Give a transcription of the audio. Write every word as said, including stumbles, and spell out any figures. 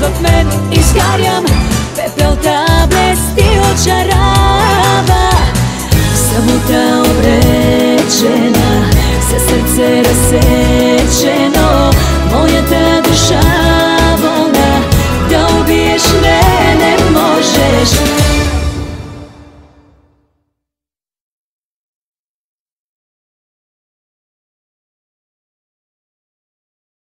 в мен изгарям, пепелта блести очарава. Самота обречена, със сърце разсечено.